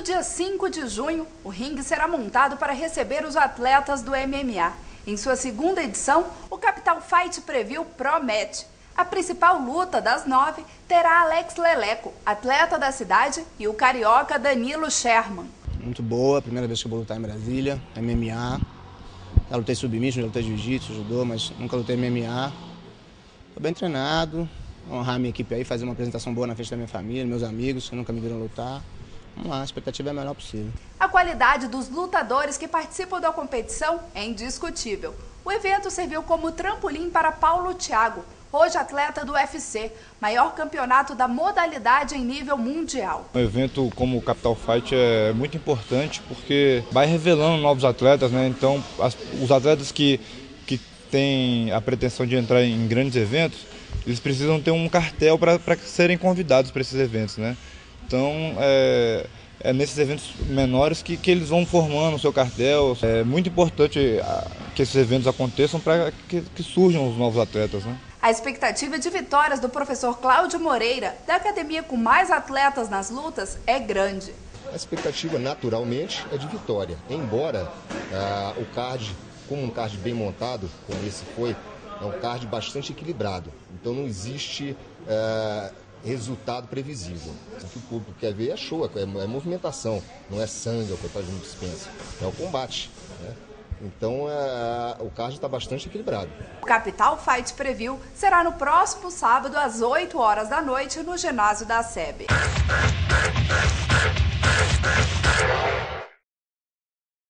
dia 5 de junho, o ringue será montado para receber os atletas do MMA. Em sua segunda edição, o Capital Fight Preview promete. A principal luta das 9 terá Alex Leleco, atleta da cidade, e o carioca Danilo Sherman. Muito boa, primeira vez que eu vou lutar em Brasília, MMA. Já lutei submission, já lutei jiu-jitsu, judô, mas nunca lutei MMA. Estou bem treinado, honrar a minha equipe aí, fazer uma apresentação boa na frente da minha família, meus amigos que nunca me viram lutar. Vamos lá, a expectativa é a melhor possível. A qualidade dos lutadores que participam da competição é indiscutível. O evento serviu como trampolim para Paulo Thiago, hoje atleta do UFC, maior campeonato da modalidade em nível mundial. Um evento como o Capital Fight é muito importante porque vai revelando novos atletas, né? Então, os atletas que têm a pretensão de entrar em grandes eventos, eles precisam ter um cartel para serem convidados para esses eventos, né? Então, é nesses eventos menores que eles vão formando o seu cartel. É muito importante que esses eventos aconteçam para que surjam os novos atletas, né? A expectativa de vitórias do professor Cláudio Moreira, da academia com mais atletas nas lutas, é grande. A expectativa, naturalmente, é de vitória. Embora o card, como um card bem montado, como esse foi, é um card bastante equilibrado. Então não existe resultado previsível. O que o público quer ver é show, é movimentação, não é sangue, é o que a gente dispensa, é o combate, né? Então o card está bastante equilibrado. O Capital Fight Preview será no próximo sábado às 8 horas da noite no ginásio da SEB.